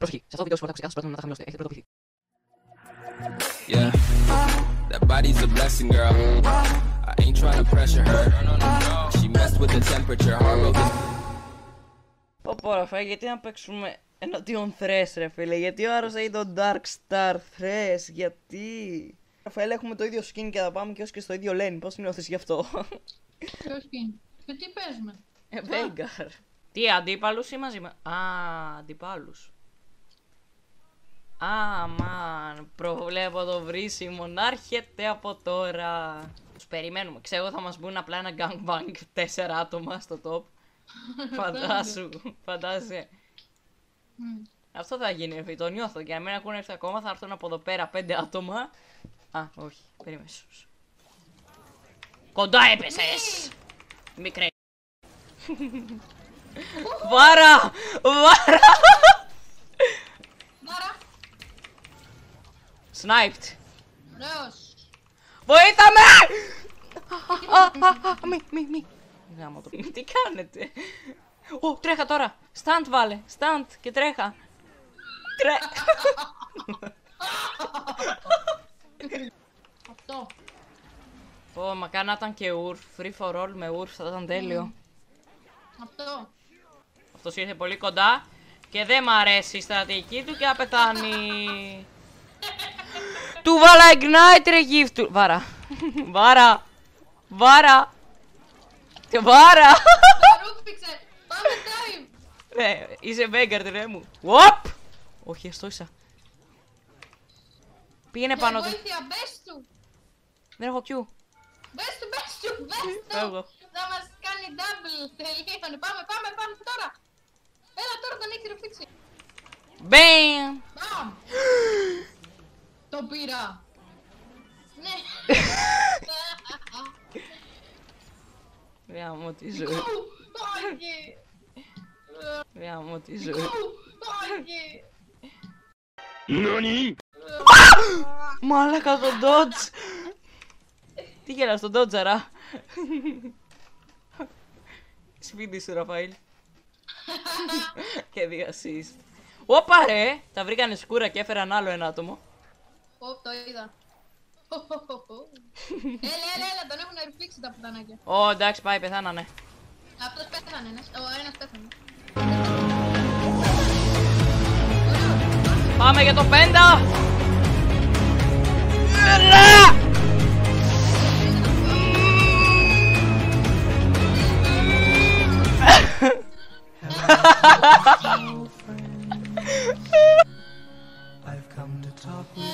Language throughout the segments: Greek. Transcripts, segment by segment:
Προσοχή, σε αυτό το βίντεο σου πολλά σας πρότεινα να τα χαμηλώσετε. Έχετε πρωτοποιηθεί. Yeah, that body's a blessing, girl. I ain't trying to pressure her. She messed with the temperature, hard Πω Ραφαήλ, γιατί να παίξουμε εναντίον Thresh ρε φίλε, γιατί ο Άρος έχει τον Dark Star Thresh, γιατί... Ραφαήλ, έχουμε το ίδιο skin και θα πάμε και ως και στο ίδιο lane, πώς νιώθεις γι' αυτό? Ποιο skin? Και τι παίζουμε? Veigar. Τι, αντίπαλους ή μαζί με... Α, αντίπαλους. Αμάν, προβλέπω το βρίσιμο να έρχεται από τώρα. Τους περιμένουμε, ξέρω θα μας μπουν απλά ένα gangbang 4 άτομα στο top. Φαντάσου, φαντάζεσαι. Αυτό θα γίνει, το νιώθω. Και αν μην ακούνε έρθει ακόμα, θα έρθουν από εδώ πέρα 5 άτομα. Α, όχι, περίμενε. Κοντά έπεσες! Μικρέ. Βάρα! Βάρα! Μάρα! Sniped. Ωραίος! Βοήθαμε! Μη. Γάμο το. Τι κάνετε? Ω, τρέχα τώρα. Σταντ βάλε. Σταντ και τρέχα. Αυτό. Πω, μακάρι να ήταν και ουρφ. Free for all με ουρφ θα ήταν τέλειο. Αυτό. Αυτός ήρθε πολύ κοντά και δεν μ' αρέσει η στρατηγική του και θα πεθάνει. Του βάλα ignite ρε γύφτου. Βάρα. Βάρα. Βάρα. Και βάρα. Ρούφηξε! Πάμε time! Ναι, είσαι Veigar ρε μου. Οπ! Όχι, αστόησα. Πήγαινε πάνω του. Βοήθεια, μπες του! Δεν έχω Q. Μπες του, μπες του, μπες του! Φεύγω. Θα μας κάνει double, τελείωνε. Πάμε τώρα! Έλα τώρα τον έχει ρουφήξει. Μπαμ! Μπαμ! Το πήρα! Ναι! Γάμο τη ζωή. Όχι! Γάμο τη ζωή. Όχι! Μάλακα το dodge. Τι γέλα στον dodgeαρα. Σπίτι σου Ραφαήλ. Και δύο assist. Όπα ρε! Τα βρήκανε σκούρα και έφεραν άλλο ένα άτομο. Ωπ, το είδα. Έλα, τον έχουν ρουφήξει τα πουτανάκια. Ω, εντάξει, πάει, πεθάνανε. Αυτός πέθανε, ναι. Ο ένας πέθανε. Πάμε για το 5! Έλα! I've come to talk with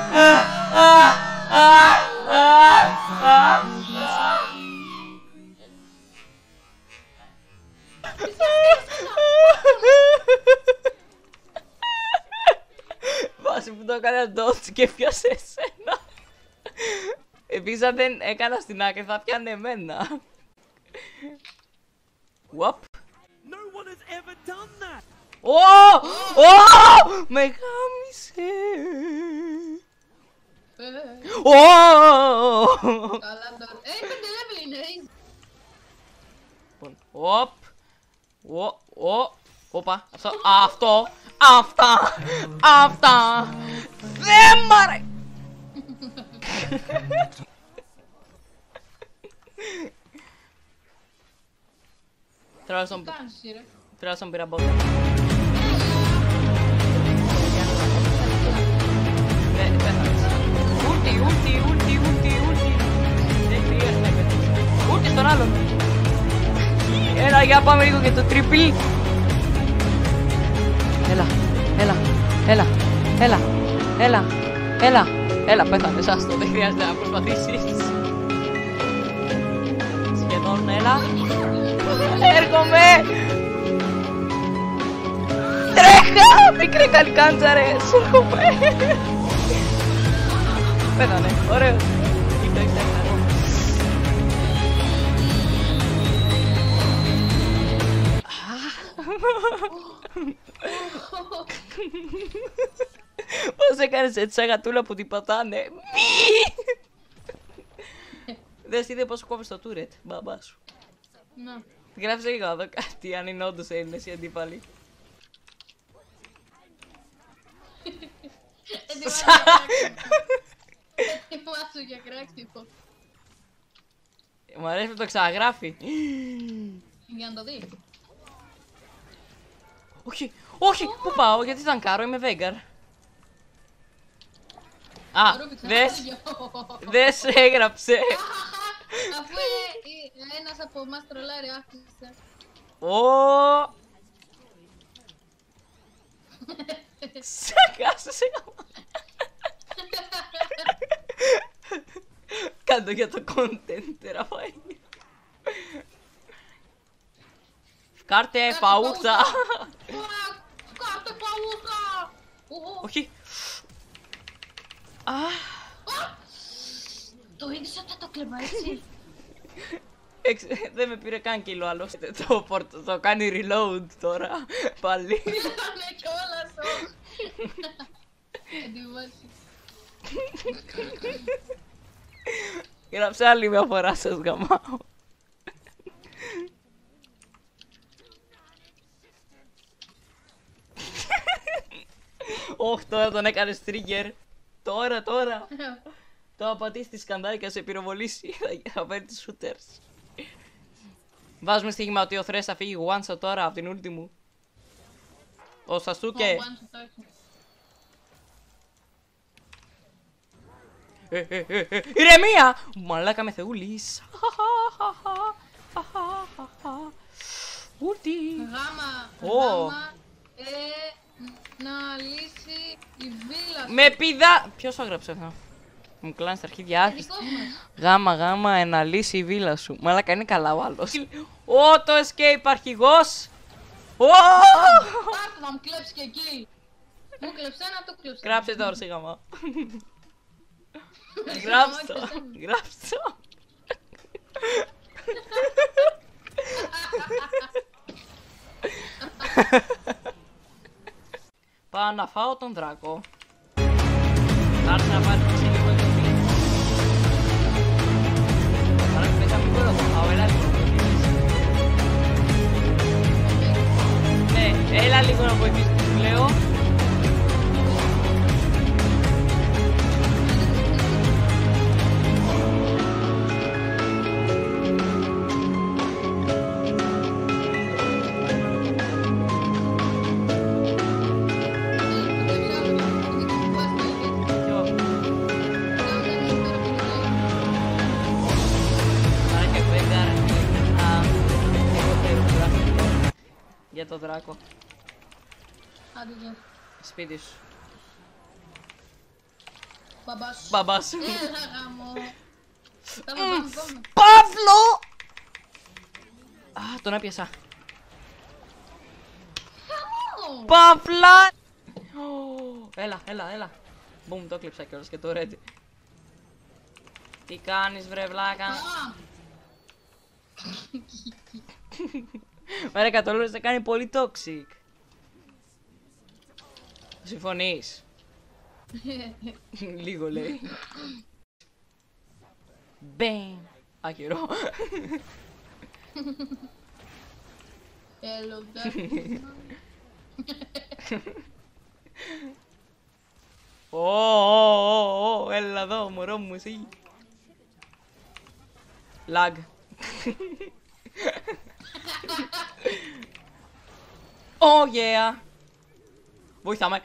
Βάση που το έκανα dodge και πιάσε εσένα. Επίσης αν δεν έκανα στην άκρη θα πιάνε εμένα. Whoop. Ω! Ω! Με γάμισε! Ω! Καλά τώρα. 5 level είναι, Λοιπόν, οπ. Όπα, αυτά. Δεν μ' αρέσει. Τουλάχιστον πήρα μπότα. Δεν πέθανες. Ούλτι. Δεν χρειάζεται. Ούλτι στον άλλον. Έλα, για πάμε λίγο για το triple. Έλα, πέθανες, άστο, δεν χρειάζεται να προσπαθήσεις. Σχεδόν, έλα. Έρχομαι! Τρέχα! Μικρέ καλικάντσα ρε! Έρχομαι! Πέθανε, ωραίος. Ήρθα. Πώς έκανες έτσι σαν γατούλα που την πατάνε? Δες είδε πόσο κόβεις το turret, μπαμπά σου. Να. Γράψε λίγο εδώ κάτι, αν είναι όντως Έλληνες οι αντίπαλοι. Ετοιμάσου για κράξιμο. Μου αρέσει που το ξαναγράφει. Για να το δει. Όχι, όχι, πού πάω, γιατί ήταν κάρο, είμαι Βέγκαρ. Α, δες έγραψε. Αφού ένας από εμάς τρολάρει άφησε. Ω. Σακάσου σε γαμά. Κάντο για το content, τεραφάει. Κάρτε παούχτα. Κάρτε παούχτα. Όχι. Α, το είδες όταν το κλεμά έτσι. δεν με πήρε καν κιλό άλλο. Το κάνει reload τώρα. Πάλι. Ήτανε κιόλας εντυμώσει. Γράψε άλλη μια φορά, σας γαμάω. Όχι, τώρα τον έκανες trigger. Τώρα. Το απατήσει τη σκανδάλια σε πυροβολήσει. Θα φέρει τις shooters. Βάζουμε στοίχημα ότι ο Thresh θα φύγει one shot τώρα από την ulti μου. Ο Σασούκε. Ηρεμία! Μαλάκα με θεούλης. Ούτι. Γάμα. Να λύσει η βίλα. Με πηδά. Ποιος το έγραψε αυτό? Μου κλάνε στα αρχίδια. Γάμα, να λύσει η βίλα σου. Μαλάκα είναι καλά ο άλλος. Ω, το escape αρχηγός. Ω! Πάρτε να μου κλέψει και εκεί. Μου κλέψε ένα, το κλέψε. Γράψε τώρα σε γαμά. Γράψτε το. Πάω να φάω τον δράκο. Θα έρθει να πάρει το λίγο εντολή. Άρα και πέσα μην μπορώ να το φάω, έλα λίγο να βοηθήσεις. Ναι, έλα λίγο να βοηθήσεις που σου λέω. Για το δράκο. Άντε γεια. Σπίτι σου. Μπαμπά σου. Μπαμπά σου. Έλα γάμο. Πάμε. Παύλο! Α, τον έπιασα. Παύλα! Έλα. Μπουμ, το κλείψα κιόλας και το ready. Τι κάνεις βρε βλάκα? Μέρα κατολούρες θα κάνει πολύ toxic. Συμφωνείς? Λίγο λέει. Μπέμ. Άκυρο. Hello, Ω, έλα εδώ μωρό μου εσύ. Lag. Oh yeah. Βοηθάμε.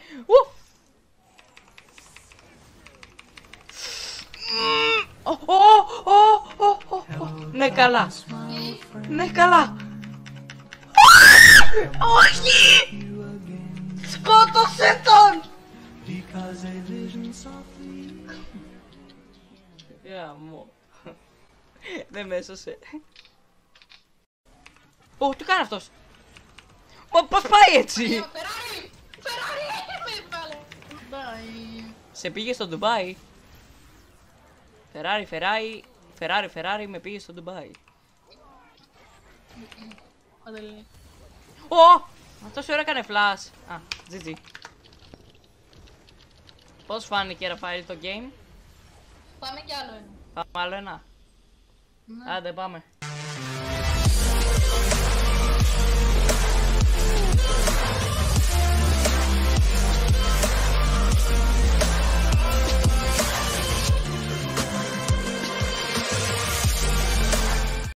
Ναι καλά. Ναι καλά. Όχι! Σκότωσε τον! Because a vision softly. Γαμώ. Δεν με έσωσε. Ω, τι κάνει αυτός? Πώς πάει έτσι? Φεράρι! Με βάλε! Σε πήγε στο Ντουμπάι. Φεράρι, με πήγε στο Ντουμπάι. Ω! Αυτός η ώρα έκανε flash. Α, GG. Πώς φάνηκε Ραφαήλ το game? Πάμε κι άλλο ένα. Πάμε άλλο ένα. Ναι. Άντε πάμε.